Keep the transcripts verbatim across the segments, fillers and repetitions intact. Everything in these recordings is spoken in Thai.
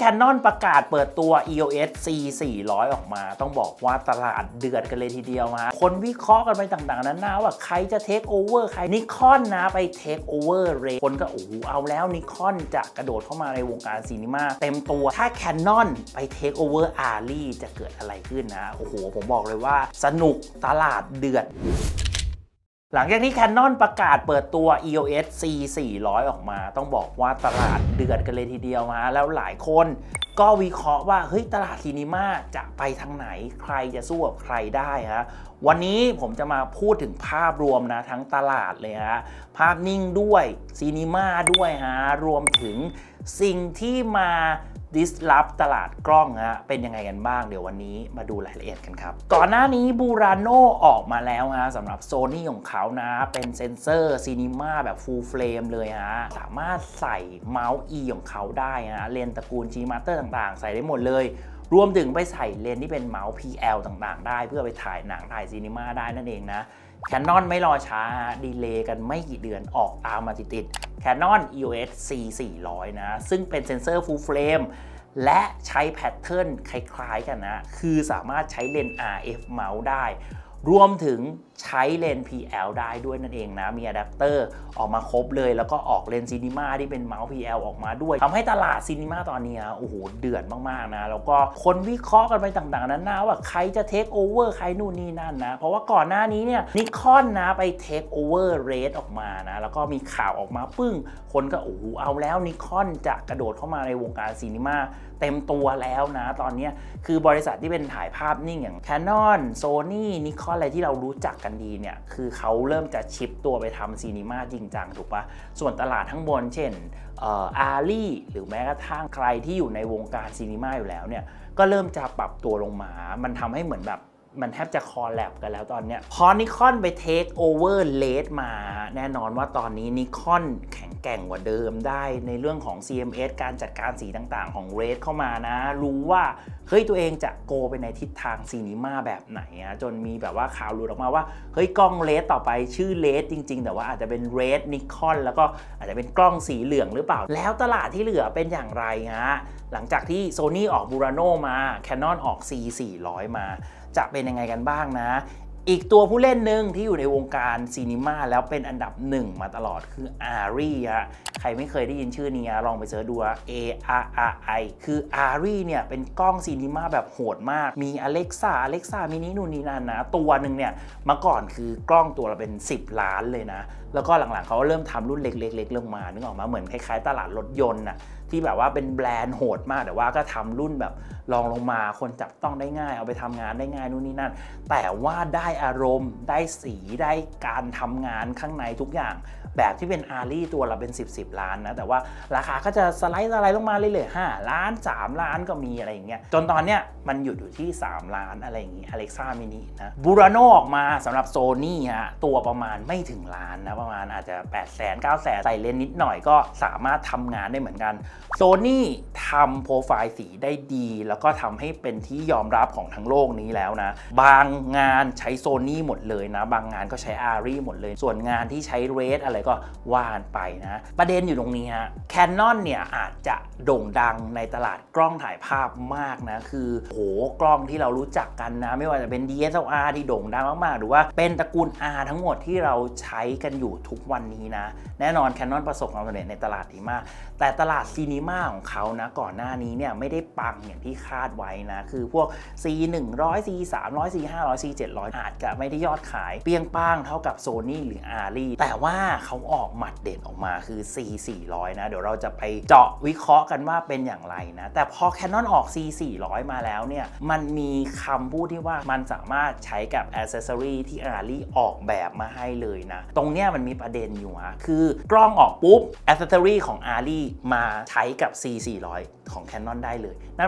Canon ประกาศเปิดตัว อี โอ เอส ซี สี่ร้อย ออกมาต้องบอกว่าตลาดเดือดกันเลยทีเดียวฮะคนวิเคราะห์กันไปต่างๆนั้นนะว่าใครจะเทคโอเวอร์ใครนิคอนนะไปเทคโอเวอร์เรย์คนก็โอ้โหเอาแล้วนิคอนจะกระโดดเข้ามาในวงการซีนีมาเต็มตัวถ้า Canon ไปเทคโอเวอร์ อาร์ ลี่ จะเกิดอะไรขึ้นนะโอ้โหผมบอกเลยว่าสนุกตลาดเดือดหลังจากที่ Canon ประกาศเปิดตัว อี โอ เอส ซี สี่ร้อย ออกมาต้องบอกว่าตลาดเดือดกันเลยทีเดียวฮะแล้วหลายคนก็วิเคราะห์ว่าเฮ้ยตลาดซีนีมาจะไปทางไหนใครจะสู้กับใครได้ฮะวันนี้ผมจะมาพูดถึงภาพรวมนะทั้งตลาดเลยฮะภาพนิ่งด้วยซีนีมาด้วยฮะรวมถึงสิ่งที่มาดิสลอฟตลาดกล้องฮะเป็นยังไงกันบ้างเดี๋ยววันนี้มาดูรายละเอียดกันครับก่อนหน้านี้บูราโนออกมาแล้วฮะสำหรับ Sony ของเขานะเป็นเซนเซอร์ซีนีมาแบบฟูลเฟรมเลยฮะสามารถใส่เมาส์ E ของเขาได้ฮะเลนส์ตระกูล G Master ต่างๆใส่ได้หมดเลยรวมถึงไปใส่เลนส์ที่เป็นเมาส์ พี แอล ต่างๆได้เพื่อไปถ่ายหนังถ่ายซีนีมาได้นั่นเองนะ Canon ไม่รอช้าดีเลย์กันไม่กี่เดือนออกตามมาติดๆ Canon อี โอ เอส ซี สี่ร้อย นะซึ่งเป็นเซนเซอร์ฟูลเฟรมและใช้แพทเทิร์นคล้ายๆกันนะคือสามารถใช้เลนส์ อาร์ เอฟ เมาส์ได้รวมถึงใช้เลนส์ พี แอล ได้ด้วยนั่นเองนะมีอะแดปเตอร์ออกมาครบเลยแล้วก็ออกเลนส์ซีนีมาที่เป็นเมาส์ พี แอล ออกมาด้วยทำให้ตลาดซีนีมาตอนนี้โอ้โหเดือดมากๆนะแล้วก็คนวิเคราะห์กันไปต่างๆนั้นนะว่าใครจะเทคโอเวอร์ใครนู่นนี่นั่นนะเพราะว่าก่อนหน้านี้เนี่ยนิคอนนะไปเทคโอเวอร์เรดออกมานะแล้วก็มีข่าวออกมาปึ้งคนก็โอ้โหเอาแล้วนิคอนจะกระโดดเข้ามาในวงการซีนีมาเต็มตัวแล้วนะตอนนี้คือบริษัทที่เป็นถ่ายภาพนิ่งอย่าง Canon Sony Nikon อะไรที่เรารู้จักกันดีเนี่ยคือเขาเริ่มจะชิปตัวไปทำซีนีมาจริงจังถูกปะส่วนตลาดทั้งบนเช่นอาร์ลี่หรือแม้กระทั่งใครที่อยู่ในวงการซีนีมาอยู่แล้วเนี่ยก็เริ่มจะปรับตัวลงมามันทำให้เหมือนแบบมันแทบจะคอลแลบกันแล้วตอนนี้พอนิคอนไปเทคโอเวอร์เลดมาแน่นอนว่าตอนนี้นิคอนแข็งแกร่งกว่าเดิมได้ในเรื่องของ ซี เอ็ม เอส การจัดการสีต่างๆของเรดเข้ามานะรู้ว่าเฮ้ยตัวเองจะโกไปในทิศทางซีนีมาแบบไหนอะจนมีแบบว่าข่าวหลุดออกมาว่าเฮ้ยกล้องเรดต่อไปชื่อเรดจริงๆแต่ว่าอาจจะเป็นเรดนิคอนแล้วก็อาจจะเป็นกล้องสีเหลืองหรือเปล่าแล้วตลาดที่เหลือเป็นอย่างไรฮะหลังจากที่ Sony ออกบูราโนมา Canon ออก ซี สี่ร้อย มาจะเป็นยังไงกันบ้างนะอีกตัวผู้เล่นหนึ่งที่อยู่ในวงการซีนีมาแล้วเป็นอันดับหนึ่งมาตลอดคือ อาร์ รี่ ฮะใครไม่เคยได้ยินชื่อนี้ลองไปเสิร์ชดู เอ อาร์ อาร์ ไอ คือ อาร์ รี่ เนี่ยเป็นกล้องซีนีมาแบบโหดมากมี Alexa Alexa Mini นู่นนี่นั่นนะตัวหนึ่งเนี่ยเมื่อก่อนคือกล้องตัวละเป็นสิบล้านเลยนะแล้วก็หลังๆเขาเริ่มทำรุ่นเล็กๆๆลงมานึกออกมาเหมือนคล้ายๆตลาดรถยนต์น่ะที่แบบว่าเป็นแบรนด์โหดมากแต่ว่าก็ทำรุ่นแบบลองลงมาคนจับต้องได้ง่ายเอาไปทำงานได้ง่ายนู่นนี่นั่นแต่ว่าได้อารมณ์ได้สีได้การทำงานข้างในทุกอย่างแบบที่เป็น อาร์ รี่ ตัวละเป็นสิบ สิบล้านนะแต่ว่าราคาก็จะสไลด์สไลด์ลงมาเรื่อยๆห้าล้านสามล้านก็มีอะไรอย่างเงี้ยจนตอนเนี้ยมันหยุดอยู่ที่สามล้านอะไรอย่างงี้ Alexa Mini นะบูราโนออกมาสำหรับ Sony ฮะตัวประมาณไม่ถึงล้านนะประมาณอาจจะแปดแสน เก้าแสนใส่เลนส์นิดหน่อยก็สามารถทำงานได้เหมือนกัน Sony ทำโปรไฟล์สีได้ดีแล้วก็ทำให้เป็นที่ยอมรับของทั้งโลกนี้แล้วนะบางงานใช้ Sony หมดเลยนะบางงานก็ใช้ อาร์ รี่ หมดเลยส่วนงานที่ใช้ Red อะไรก็ว่านไปนะประเด็นอยู่ตรงนี้ฮะ Canon เนี่ยอาจจะโด่งดังในตลาดกล้องถ่ายภาพมากนะคือโหกล้องที่เรารู้จักกันนะไม่ว่าจะเป็น ดี เอส แอล อาร์ ที่โด่งดังมากๆหรือว่าเป็นตระกูล R ทั้งหมดที่เราใช้กันอยู่ทุกวันนี้นะแน่นอน Canon ประสบความสำเร็จในตลาดดีมากแต่ตลาดซีนีมาของเขานะก่อนหน้านี้เนี่ยไม่ได้ปังอย่างที่คาดไว้นะคือพวก ซี หนึ่งร้อย ซี สามร้อย ซี ห้าร้อย ซี เจ็ดร้อย อาจจะไม่ได้ยอดขายเปี้ยงป้างเท่ากับ Sony หรือ อาร์ รี่ แต่ว่าเขาออกหมัดเด็ดออกมาคือ ซี สี่ร้อย นะเดี๋ยวเราจะไปเจาะวิเคราะห์กันว่าเป็นอย่างไรนะแต่พอ Canon ออก ซี สี่ร้อย มาแล้วเนี่ยมันมีคำพูดที่ว่ามันสามารถใช้กับ Accessory ที่ อาร์ รี่ ออกแบบมาให้เลยนะตรงเนี้ยมันมีประเด็นอยู่ฮะคือกล้องออกปุ๊บ Accessory ของ อาร์ รี่ มาใช้กับ ซี สี่ร้อย ของ Canon ได้เลยนั่นหมายความว่า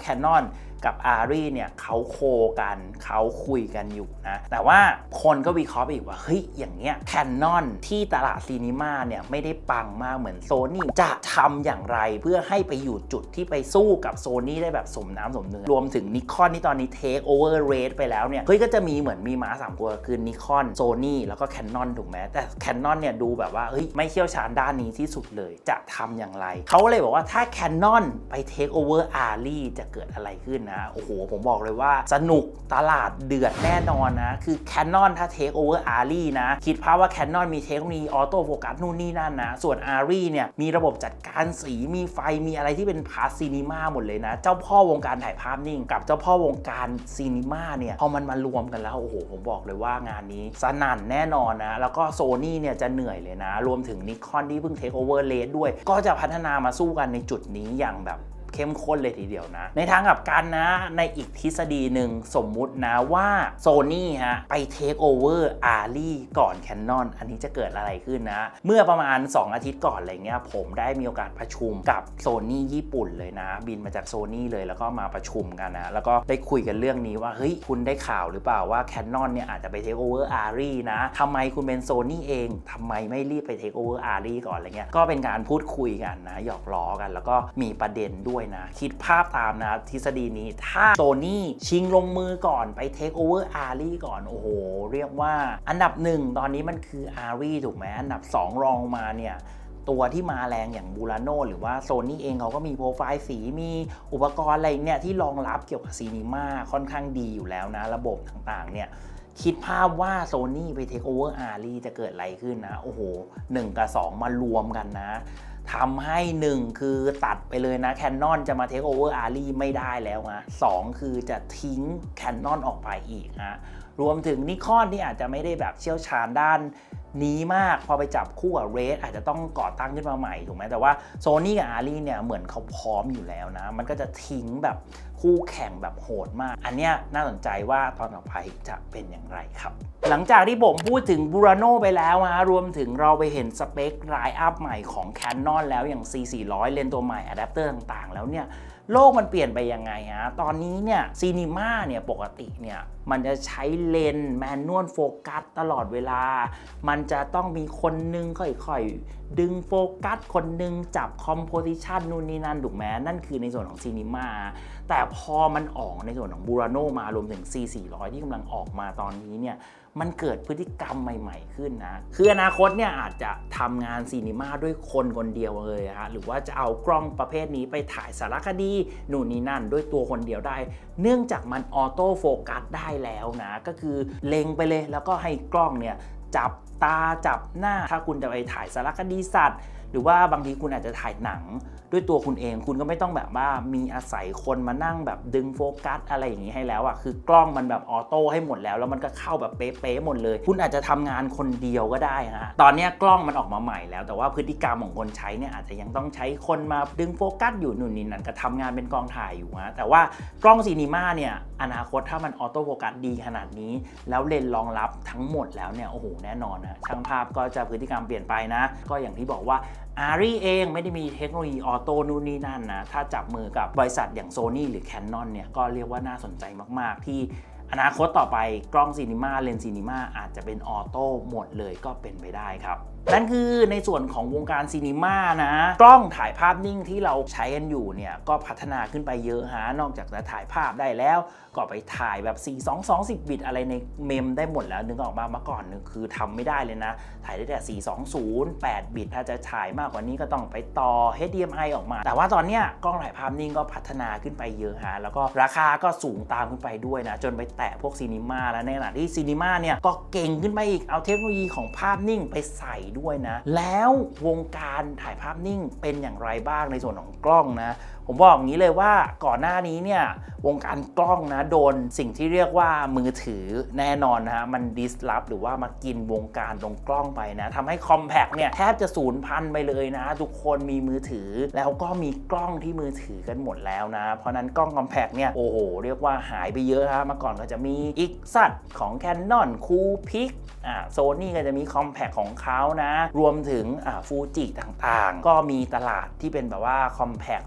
Canon กับ อาร์ ไอ เนี่ยเขาโคกันเขาคุยกันอยู่นะแต่ว่าคนก็วิเคราะห์ไปอีกว่าเฮ้ยอย่างเงี้ย Canon ที่ตลาดซีนีมาเนี่ยไม่ได้ปังมากเหมือน Sony จะทำอย่างไรเพื่อให้ไปอยู่จุดที่ไปสู้กับ Sony ได้แบบสมน้ำสมเนื้อรวมถึง Nikon ที่ตอนนี้ take over rate ไปแล้วเนี่ยเฮ้ยก็จะมีเหมือนมีม้าสามตัวคือ Nikon Sony แล้วก็ Canon ถูกไหมแต่ Canon เนี่ยดูแบบว่าเฮ้ยไม่เชี่ยวชาญด้านนี้ที่สุดเลยจะทำอย่างไรเขาเลยบอกว่าถ้า Canon ไป take over อาร์ ไอ จะเกิดอะไรขึ้นนะโอ้โหผมบอกเลยว่าสนุกตลาดเดือดแน่นอนนะคือ Canon ถ้า take over อาร์ ไอ นะคิดภาพว่า Canon มีเทคโนโลยีออโต้โฟกัสนู่นนี่นั่นนะส่วน อาร์ ไอ เนี่ยมีระบบจัดการสีมีไฟมีอะไรที่เป็นพาร์ทซีนีมาหมดเลยนะเจ้าพ่อวงการถ่ายภาพนิ่งกับเจ้าพ่อวงการซีนีมาเนี่ยพอมันมารวมกันแล้วโอ้โหผมบอกเลยว่างานนี้สนั่นแน่นอนนะแล้วก็ Sony เนี่ยจะเหนื่อยเลยนะรวมถึง Nikon ที่เพิ่ง take over rate ด้วยก็จะพัฒนามาสู้กันในจุดนี้อย่างแบบเข้มข้นเลยทีเดียวนะในทางกลับกันนะในอีกทฤษฎีหนึ่งสมมุตินะว่า Sony ฮะไป take over อาร์ ไอ ก่อน Canon อันนี้จะเกิดอะไรขึ้นนะเมื่อประมาณสองอาทิตย์ก่อนอะไรเงี้ยผมได้มีโอกาสประชุมกับ Sony ญี่ปุ่นเลยนะบินมาจาก Sony เลยแล้วก็มาประชุมกันนะแล้วก็ได้คุยกันเรื่องนี้ว่าเฮ้ยคุณได้ข่าวหรือเปล่าว่า Canon เนี่ยอาจจะไป take over อาร์ ไอ นะทำไมคุณเป็น Sony เองทำไมไม่รีบไป take over อาร์ ไอ ก่อนอะไรเงี้ยก็เป็นการพูดคุยกันนะหยอกล้อกันแล้วก็มีประเด็นด้วยนะคิดภาพตามนะทฤษฎีนี้ถ้า Sony ชิงลงมือก่อนไป take over อาร์ ไอ ก่อนโอ้โหเรียกว่าอันดับหนึ่งตอนนี้มันคือ อาร์ ไอ ถูกไหมอันดับสองรองมาเนี่ยตัวที่มาแรงอย่างบูราโนหรือว่า Sony เองเขาก็มีโปรไฟล์สีมีอุปกรณ์อะไรเนี่ยที่รองรับเกี่ยวกับซีนีมาค่อนข้างดีอยู่แล้วนะระบบต่างๆเนี่ยคิดภาพว่า Sony ไป take over อาร์ ไอ จะเกิดอะไรขึ้นนะโอ้โหหนึ่งกับสองมารวมกันนะทำให้หนึ่งคือตัดไปเลยนะ Canon จะมา take over อาร์ ไอ ไม่ได้แล้วฮะสองคือจะทิ้ง Canon ออกไปอีกฮะรวมถึง Nikon ที่อาจจะไม่ได้แบบเชี่ยวชาญด้านนี้มากพอไปจับคู่กับ Red อาจจะต้องก่อตั้งขึ้นมาใหม่ถูกไหมแต่ว่า Sony กับ อาร์ ไอ เนี่ยเหมือนเขาพร้อมอยู่แล้วนะมันก็จะทิ้งแบบคู่แข่งแบบโหดมากอันเนี้ยน่าสนใจว่าตอนต่อไปจะเป็นอย่างไรครับหลังจากที่ผมพูดถึง Burano ไปแล้วนะรวมถึงเราไปเห็นสเปคไลน์อัพใหม่ของ Canon แล้วอย่าง ซี สี่ร้อย เลนส์ตัวใหม่อะแดปเตอร์ต่างๆแล้วเนี่ยโลกมันเปลี่ยนไปยังไงฮะตอนนี้เนี่ยซีนีมาเนี่ยปกติเนี่ยมันจะใช้เลนส์แมนนวลโฟกัสตลอดเวลามันจะต้องมีคนนึงค่อยๆดึงโฟกัสคนนึงจับคอมโพสิชันนู่นนี่นั่นถูกไหมนั่นคือในส่วนของซีนีมาแต่พอมันออกในส่วนของบูราโนมารวมถึง ซี สี่ร้อย ที่กำลังออกมาตอนนี้เนี่ยมันเกิดพฤติกรรมใหม่ๆขึ้นนะคืออนาคตเนี่ยอาจจะทำงานซีนีมาด้วยคนคนเดียวเลยฮะหรือว่าจะเอากล้องประเภทนี้ไปถ่ายสารคดีนู่นนี่นั่นด้วยตัวคนเดียวได้เนื่องจากมันออโต้โฟกัสได้แล้วนะก็คือเล็งไปเลยแล้วก็ให้กล้องเนี่ยจับตาจับหน้าถ้าคุณจะไปถ่ายสารคดีสัตว์หรือว่าบางทีคุณอาจจะถ่ายหนังด้วยตัวคุณเองคุณก็ไม่ต้องแบบว่ามีอาศัยคนมานั่งแบบดึงโฟกัสอะไรอย่างนี้ให้แล้วอ่ะคือกล้องมันแบบออโต้ให้หมดแล้วแล้วมันก็เข้าแบบเป๊ะๆหมดเลยคุณอาจจะทำงานคนเดียวก็ได้ฮะตอนนี้กล้องมันออกมาใหม่แล้วแต่ว่าพฤติกรรมของคนใช้เนี่ยอาจจะยังต้องใช้คนมาดึงโฟกัสอยู่นู่นนี่นั่นก็ทำงานเป็นกองถ่ายอยู่ฮะแต่ว่ากล้องซีนีมาเนี่ยอนาคตถ้ามันออโต้โฟกัสดีขนาดนี้แล้วเลนส์รองรับทั้งหมดแล้วเนี่ยโอ้โหแน่นอนนะช่างภาพก็จะพฤติกรรมเปลี่ยนไปนะก็อย่างที่บอกว่า อาร์ ไอ เองไม่ได้มีเทคโนโลยีออโต้นู่นนี่นั่นนะถ้าจับมือกับบริษัทอย่าง Sony หรือ Canon เนี่ยก็เรียกว่าน่าสนใจมากๆที่อนาคตต่อไปกล้องซีนีมาเลนส์ซีนีมาอาจจะเป็นออโต้หมดเลยก็เป็นไปได้ครับนั่นคือในส่วนของวงการซีนีมานะกล้องถ่ายภาพนิ่งที่เราใช้กันอยู่เนี่ยก็พัฒนาขึ้นไปเยอะฮะนอกจากจะถ่ายภาพได้แล้วก็ไปถ่ายแบบสี่สอง สองสิบบิตอะไรในเมมได้หมดแล้วนึกออกมาเมื่อก่อนนึงคือทำไม่ได้เลยนะถ่ายได้แต่สี่สองศูนย์ แปดบิตถ้าจะถ่ายมากกว่านี้ก็ต้องไปต่อ เอช ดี เอ็ม ไอ ออกมาแต่ว่าตอนเนี้ยกล้องถ่ายภาพนิ่งก็พัฒนาขึ้นไปเยอะฮะแล้วก็ราคาก็สูงตามขึ้นไปด้วยนะจนไปแตะพวกซีนีมาแล้วในขณะที่ซีนีมาเนี่ยก็เก่งขึ้นไปอีกเอาเทคโนโลยีของภาพนิ่งไปใส่ด้วยนะแล้ววงการถ่ายภาพนิ่งเป็นอย่างไรบ้างในส่วนของกล้องนะผมบอกอย่างนี้เลยว่าก่อนหน้านี้เนี่ยวงการกล้องนะโดนสิ่งที่เรียกว่ามือถือแน่นอนนะฮะมันดิสลอฟหรือว่ามากินวงการตรงกล้องไปนะทำให้คอมแพคเนี่ยแทบจะสูญพันธุ์ไปเลยนะทุกคนมีมือถือแล้วก็มีกล้องที่มือถือกันหมดแล้วนะเพราะนั้นกล้องคอมแพคเนี่ยโอ้โหเรียกว่าหายไปเยอะฮะเมื่อก่อนก็จะมีอีกซัดของ Canon คูพิกอ่าโซนี่ก็จะมีคอมแพคของเขานะรวมถึงอ่าฟูจิต่างๆก็มีตลาดที่เป็นแบบว่าคอมแพคราคา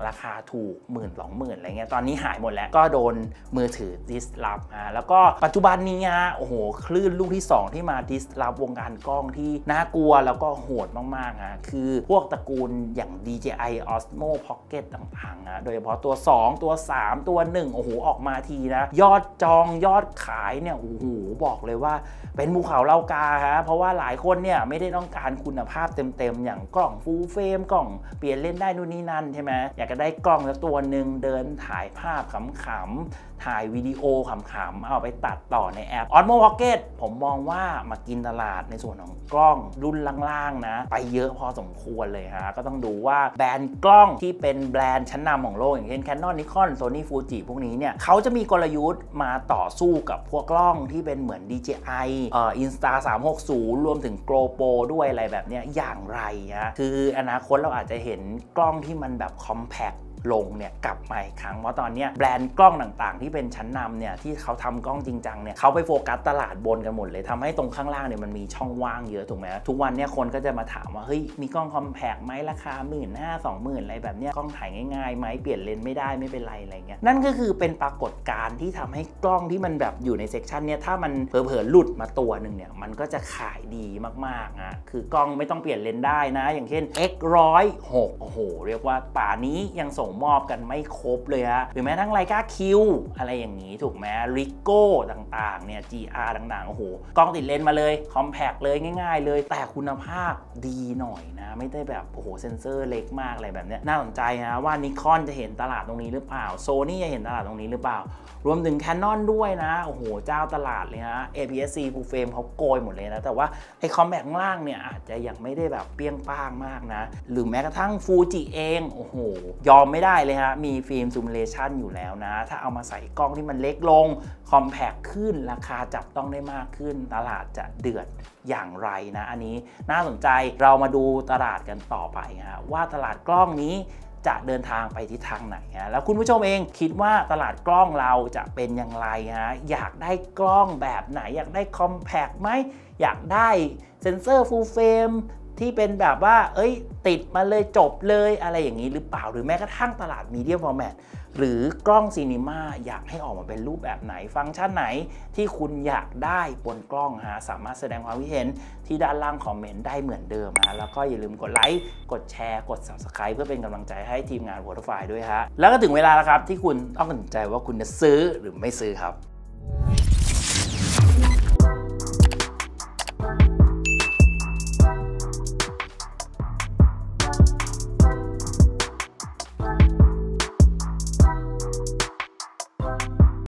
ถูกหมื่นสองหมื่นอะไรเงี้ยตอนนี้หายหมดแล้วก็โดนมือถือดิสลอฟอ่าแล้วก็ปัจจุบันนี้อ่ะโอ้โหคลื่นลูกที่สองที่มาดิสลอฟวงการกล้องที่น่ากลัวแล้วก็โหดมากๆอ่ะคือพวกตระกูลอย่าง ดี เจ ไอ Osmo Pocket ต่างๆอ่ะโดยเฉพาะตัวสองตัวสามตัวหนึ่งโอ้โหออกมาทีนะยอดจองยอดขายเนี่ยโอ้โหบอกเลยว่าเป็นภูเขาเล่ากาฮะเพราะว่าหลายคนเนี่ยไม่ได้ต้องการคุณภาพเต็มๆอย่างกล่องฟูลเฟรมกล่องเปลี่ยนเล่นได้นู่นนี่นั่นใช่ไหมอยากจะได้กล้องแล้วตัวหนึ่งเดินถ่ายภาพขำๆถ่ายวิดีโอขำๆเอาไปตัดต่อในแอป Osmo Pocket ผมมองว่ามากินตลาดในส่วนของกล้องรุ่นล่างๆนะไปเยอะพอสมควรเลยฮะก็ต้องดูว่าแบรนด์กล้องที่เป็นแบรนด์ชั้นนำของโลกอย่างเช่น Canon Nikon Sony Fuji พวกนี้เนี่ยเขาจะมีกลยุทธ์มาต่อสู้กับพวกกล้องที่เป็นเหมือน ดี เจ ไอ เอ่อ Insta สามหกศูนย์รวมถึง GoPro ด้วยอะไรแบบนี้อย่างไรฮะคืออนาคตเราอาจจะเห็นกล้องที่มันแบบ compactลงเนี่ยกลับมาอีกครั้งเพราะตอนนี้แบรนด์กล้องต่างๆที่เป็นชั้นนำเนี่ยที่เขาทำกล้องจริงจังเนี่ยเขาไปโฟกัสตลาดบนกันหมดเลยทำให้ตรงข้างล่างเนี่ยมันมีช่องว่างเยอะถูกไหมทุกวันเนี่ยคนก็จะมาถามว่าเฮ้ยมีกล้องคอมแพคไหมราคาหมื่นห้าสองหมื่นอะไรแบบเนี้ยกล้องถ่ายง่ายๆไหมเปลี่ยนเลนส์ไม่ได้ไม่เป็นไรอะไรเงี้ยนั่นก็คือเป็นปรากฏการณ์ที่ทำให้กล้องที่มันแบบอยู่ในเซกชันเนี่ยถ้ามันเผลอๆหลุดมาตัวหนึ่งเนี่ยมันก็จะขายดีมากๆนะคือกล้องไม่ต้องเปลี่ยนเลนส์ได้นะอย่างเช่น เอ็กซ์ หนึ่งร้อยหก โอ้โหเรียกว่าป่านี้ยังส่งมอบกันไม่ครบเลยฮะหรือแม้ทั้งไลกาคิวอะไรอย่างนี้ถูกไหมริโก้ต่างๆเนี่ย จี อาร์ ต่างๆโอ้โหกล้องติดเลนส์มาเลยคอมแพคเลยง่ายๆเลยแต่คุณภาพดีหน่อยนะไม่ได้แบบโอ้โหเซนเซอร์เล็กมากอะไรแบบนี้น่าสนใจนะว่า Nikon จะเห็นตลาดตรงนี้หรือเปล่า Sony จะเห็นตลาดตรงนี้หรือเปล่ารวมถึง Canon ด้วยนะโอ้โหเจ้าตลาดเลยฮะ เอ พี เอส ซี Full Frame เขาโกยหมดเลยนะแต่ว่าไอ้คอมแพคข้างล่างเนี่ยอาจจะยังไม่ได้แบบเปี้ยงป้างมากนะหรือแม้กระทั่ง Fuji เองโอ้โหยอมไม่ได้เลยฮะมีฟิล์มซูมเลชั่นอยู่แล้วนะถ้าเอามาใส่กล้องที่มันเล็กลงคอมแพคขึ้นราคาจับต้องได้มากขึ้นตลาดจะเดือดอย่างไรนะอันนี้น่าสนใจเรามาดูตลาดกันต่อไปฮะว่าตลาดกล้องนี้จะเดินทางไปทิศทางไหนฮะแล้วคุณผู้ชมเองคิดว่าตลาดกล้องเราจะเป็นอย่างไรฮะอยากได้กล้องแบบไหนอยากได้คอมแพคไหมอยากได้เซนเซอร์ฟูลเฟรมที่เป็นแบบว่าเอ้ยติดมาเลยจบเลยอะไรอย่างนี้หรือเปล่าหรือแม้กระทั่งตลาดมีเดียมฟอร์แมตหรือกล้องซีนีมาอยากให้ออกมาเป็นรูปแบบไหนฟังก์ชันไหนที่คุณอยากได้บนกล้องฮะสามารถแสดงความคิดเห็นที่ด้านล่างคอมเมนต์ได้เหมือนเดิมฮะแล้วก็อย่าลืมกดไลค์กดแชร์กด ซับสไครบ์ เพื่อเป็นกำลังใจให้ทีมงาน Waterfly ด้วยฮะแล้วก็ถึงเวลาแล้วครับที่คุณต้องตัดสินใจว่าคุณจะซื้อหรือไม่ซื้อครับ